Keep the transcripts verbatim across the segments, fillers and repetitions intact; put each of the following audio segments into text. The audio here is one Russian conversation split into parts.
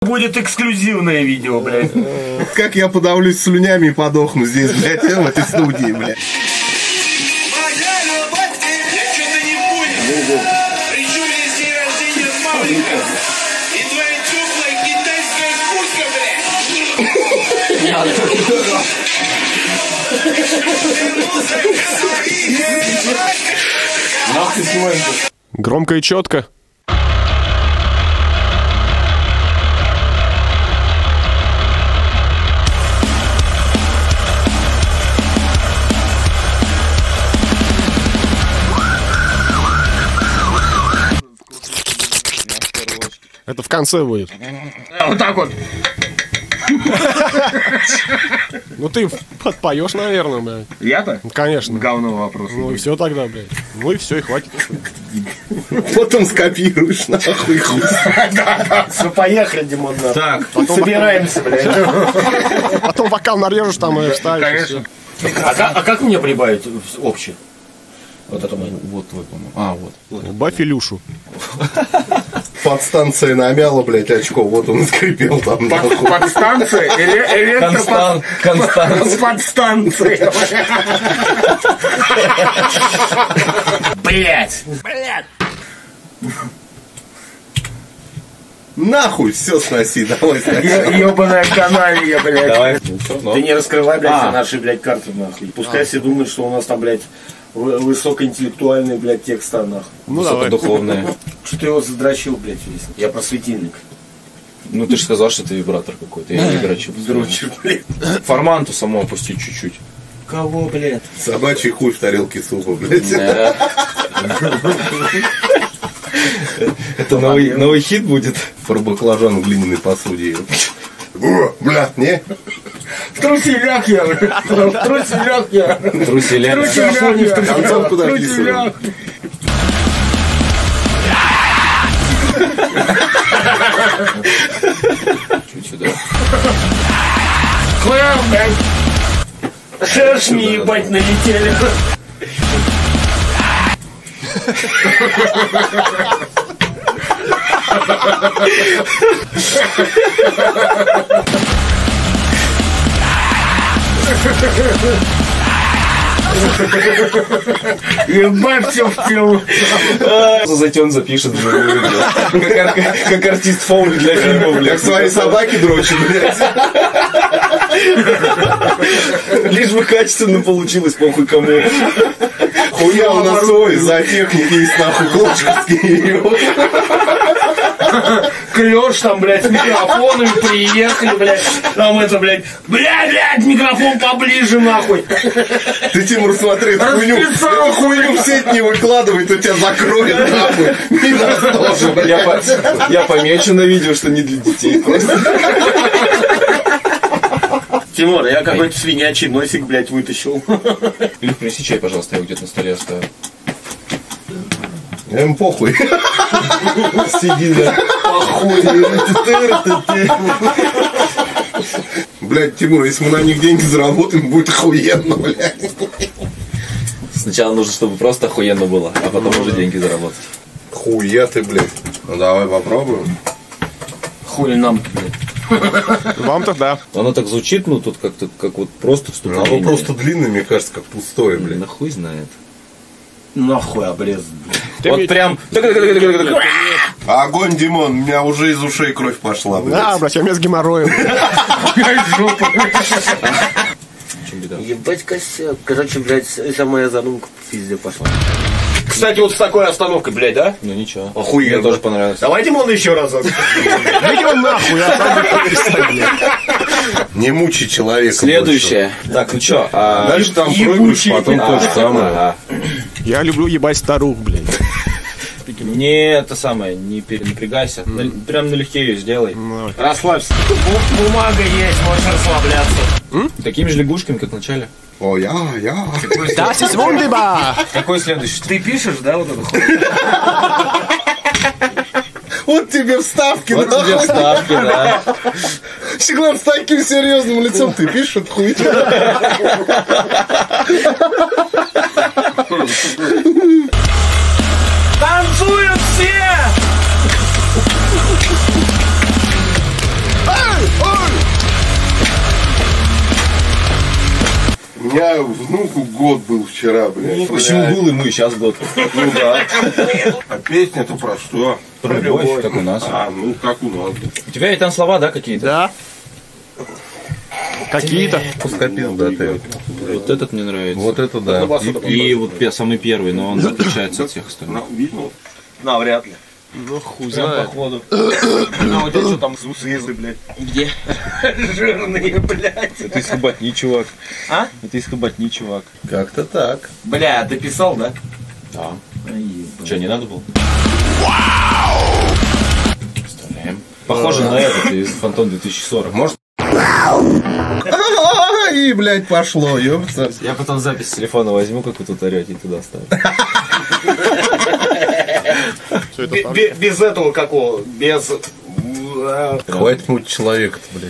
будет эксклюзивное видео, блядь. Как я подавлюсь слюнями и подохну здесь, блядь, в этой студии, блядь. Я что-то не понял. Причудились день рождения с маленьким. И твоя теплая китайская шкурка, блядь. Громко и четко. Это в конце будет. Вот так вот. Ну ты подпоешь, наверное, блядь. Я-то? Конечно. Говно вопрос. Ну и все тогда, блядь. Ну и все, и хватит. Потом скопируешь, нахуй, хуй. Да-да, все, поехали, Димон. Так, собираемся, блядь. Потом вокал нарежешь там и вставишь. Конечно. А как, а как мне прибавить общее? Вот это мое. вот твой, по-моему. А, вот. Баф Илюшу. Подстанция намяла, блядь, очко. Вот он и скрипел там, нахуй. Подстанция? Констант. Констант. Подстанция. Блять. Блять. Нахуй все сноси, давай сноси. Ебаная каналья, блядь. Давай. Ты не раскрывай, блядь, А. все наши, блядь, карты, нахуй. Пускай все думают, что у нас там, блядь, вы- высокоинтеллектуальный, блядь, текста, нахуй. Ну давай. Высокодуховная. Что ты его задрочил, блядь, весь? Я просветильник. Ну ты же сказал, что это вибратор какой-то. Я не дрочу. Дрочу, блядь. Форманту саму опустить чуть-чуть. Кого, блядь? Собачий хуй в тарелке супа, блядь. Это новый, новый хит будет. Про баклажан в глиняной посуде. О, блядь, не? В труселях я, блядь. В труселях я. Труселя. Труселях я. Концов куда В труселях. Чуть сюда. Хлам, блядь. Шершни, ебать, налетели. Ебать, все в тему. Затем запишет вживую, блядь. Как, ар- как артист фолк для фильмов, Как блядь. свои собаки дрочат, блядь. Лишь бы качественно получилось, похуй кому. Хуя у нас свой, за техники есть нахуй клочковские. Клёш там, блядь, с микрофонами приехали, блядь. Там это, блядь, блядь, блядь, микрофон поближе, нахуй. Ты, Тимур, смотри, эту хуйню, эту хуйню в сеть не выкладывай, то тебя закроет, нахуй. И нас тоже, Я, блядь. по- я помечу на видео, что не для детей просто. Тимур, я какой-то свинячий носик, блядь, вытащил. Илюх, принеси чай, пожалуйста, я его где-то на столе оставил. Им похуй. Сиди, да. Блядь, Тимур, если мы на них деньги заработаем, будет охуенно, блядь. Сначала нужно, чтобы просто охуенно было, а потом уже деньги заработать. Хуя ты, блядь. Ну давай попробуем. Хули нам, блядь. Вам-то да. Оно так звучит, ну тут как-то как вот просто вступление. Оно просто длинное, мне кажется, как пустое, блядь. Да хуй знает. Нахуй обрезан. Вот ведь- прям. Огонь, Димон, у меня уже из ушей кровь пошла, блядь. Да, блядь, я мне с геморроем. Чем беда? Ебать косяк. Короче, блядь, вся моя задумка в пизде пошла. Кстати, вот с такой остановкой, блядь, да? Ну ничего. Охуенно. Мне тоже понравилось. Давай, Димон, еще разок. Иди он нахуй, я сам буду писать, блядь. Не мучи человека. Следующее. Так, ну чё? а- Дальше там Ебучий. прыгаешь, потом то же самое. Ага. Я люблю ебать старух, блядь. Не это самое, не перенапрягайся. На- Прям налегке ее сделай. Ну, Расслабься. Бу- Бумага есть, можешь расслабляться. Такими же лягушками, как в начале. О, я, я. Das ist wunderbar! Какой следующий? Ты пишешь, да, вот это хуй? Вот тебе вставки, Вот тебе нахуй. вставки, да. Щеглан с таким серьезным лицом, ты пишешь эту хуйню? Танцуют все! меня внуку год был вчера, блядь. Почему был и мы, сейчас год. Ну да. А песня-то про что? Про любовь, как у нас. А, ну как у нас. У тебя ведь там слова, да, какие-то? Да. Какие-то. Пускопил, да, ты. Вот этот мне нравится. Вот это да. И, и вот пе- самый первый, но он отличается от всех остальных. Видно? На, вряд ли. Ну хуй Прям знает. походу. А у тебя что там сузы, блядь? Где? Жирные, блядь. Это из Хоботни, чувак. А? Это из Хоботни, чувак. Как-то так. Бля, ты писал, да? Да. Ай, Че, не надо было? Вставляем. Похоже на этот из Фантом две тысячи сорок. Может? И, блядь, пошло, ёпта. Я потом запись с телефона возьму, как вы тут орете, и туда ставлю. Все это Бе- там. бе- Без этого какого? Без... Хватит муть человека-то, блядь.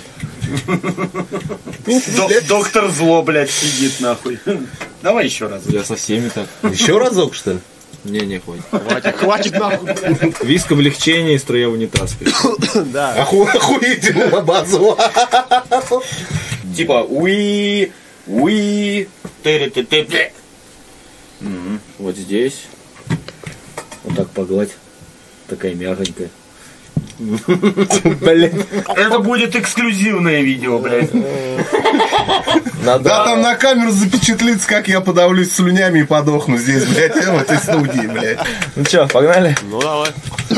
Док- Доктор зло, блядь, сидит нахуй. Давай еще раз. Я со всеми так. Еще разок, что ли? Не, не, хватит. Хватит, хватит нахуй. Виск облегчения и строя в унитаз. Да. Оху- Охуительно обозвал. Типа, уи, уи, ты-ты-ты-ты. Вот здесь. Вот так погладь. Такая мягонькая. Блин. Это будет эксклюзивное видео, блядь. Да, там на камеру запечатлится, как я подавлюсь слюнями и подохну здесь, блядь, в этой студии, блядь. Ну чё, погнали? Ну давай.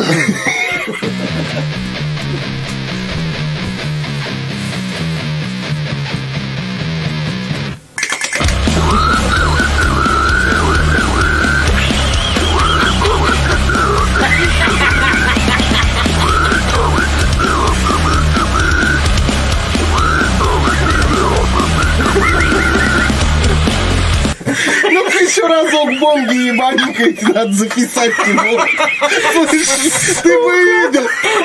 Ну-ка еще разок бомби ебаненькой надо записать его. Слышь, ты бы видел.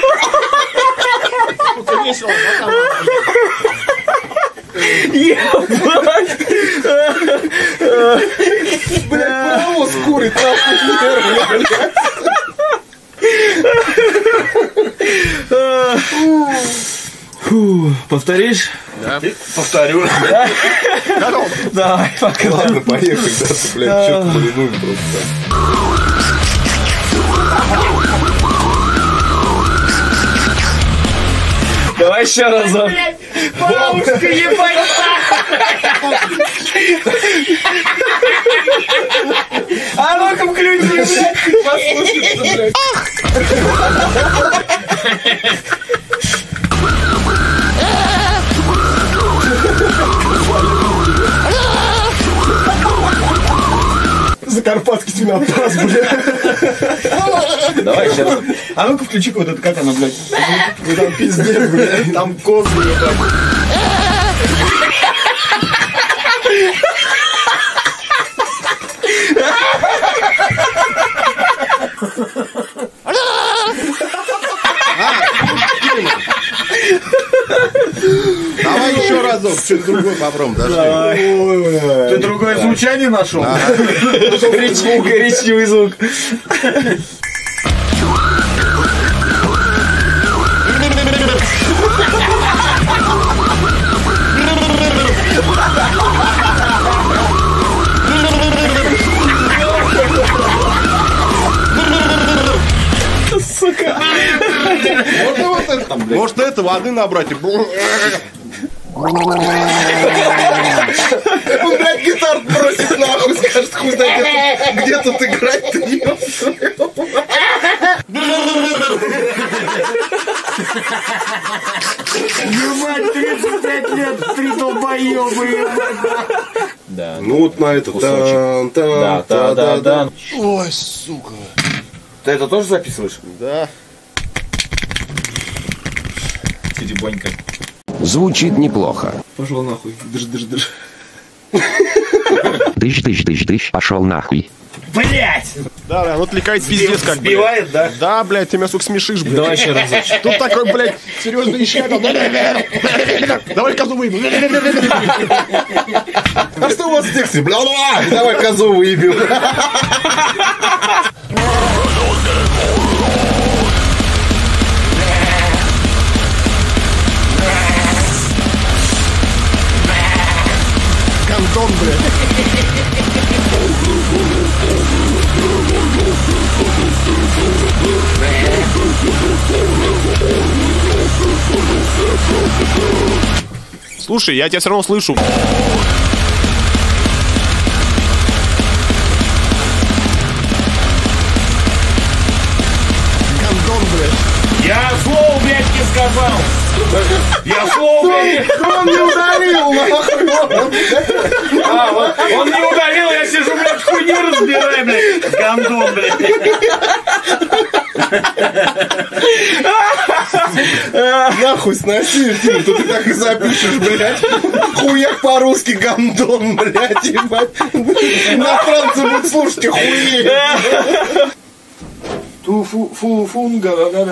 Блядь, паровоз курит, нахуй нервы, блядь. Фу, повторишь? Повторю. Давай, пока. Ладно, поехали, да, ты, блядь, чё-то маринуем просто. Давай еще разок. Бабушка, ебать! А ну-ка включи, блядь! Послушайте, блядь. Закарпатский свинопас, блядь. Давай еще раз. А ну-ка включи-ка вот это, как она, блядь? Ну там пиздец, блядь. Там козлы, ебать. Давай еще разок, что-то другое попробуем, подожди. Ты другое звучание нашел? Коричневый звук. Можно вот это там, блядь? Может это воды набрать и... Он, блядь, гитару бросит нахуй, скажет, хуй знает, где, где тут играть-то, ёпта. Ебать, тридцать пять лет, три долбоёбы, ебать. Да. Ну вот на это. Кусочек. Да, да, да, да. Ой, сука. Ты это тоже записываешь? Да. Теребонька. Звучит неплохо. Пошел нахуй. Дыш, дыш, дыш. Тыщ, тыщ, тыщ, тыщ, пошел нахуй. Блять! Да, да, он отвлекает пиздец как, блядь. Сбивает, да? Да, блядь, ты меня, сука, смешишь, блядь. Давай еще разочек. Тут такой, блядь, серьезный ищет. Давай козу выебем. А что у вас в тексте? Бля-бля, давай козу выебем. Гандон блядь. Слушай, я тебя все равно слышу. Гандон, блядь. Я слово, блядь, не сказал. Я слово, блядь. Он не ударил, нахуй. А, вот, он не ударил, я сижу, блядь, хуйню разбираю, блядь. Гандон, блядь. Нахуй сноси, Тим, то ты так и запишешь, блядь. Хуяк по-русски гандон, блядь, ебать. Иностранцы будут слушать и хуеть. Ту фу фу фунга,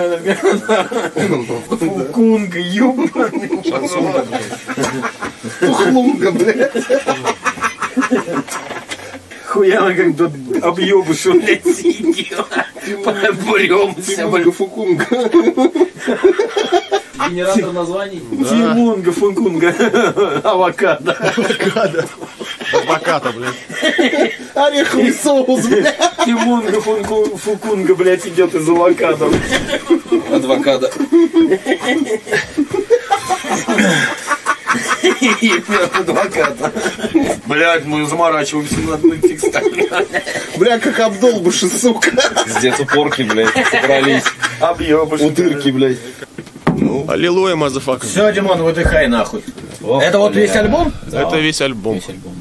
фукунга, ёбаный. Тухлунга, блядь. Хуяна как тут объебышу, блядь, сидел. Побуремся, Тимунга, фукунга. Генератор названий. Тимунга, функунга, авокадо. Адвоката, блядь. Ореховый соус, блядь. Тимунга, функу, фукунга, блядь, идет из авокадо. Адвоката. Адвоката. Блядь, мы заморачиваемся над текстами. Бля, как обдолбыши, сука. Пиздец, упорки, блядь, собрались. Объебыш. Утырки, блядь. Аллилуйя, мазафака. Все, Димон, выдыхай нахуй. Это вот весь альбом? Это весь альбом. Весь альбом.